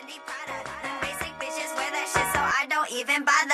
Basic bitches wear that shit, so I don't even bother.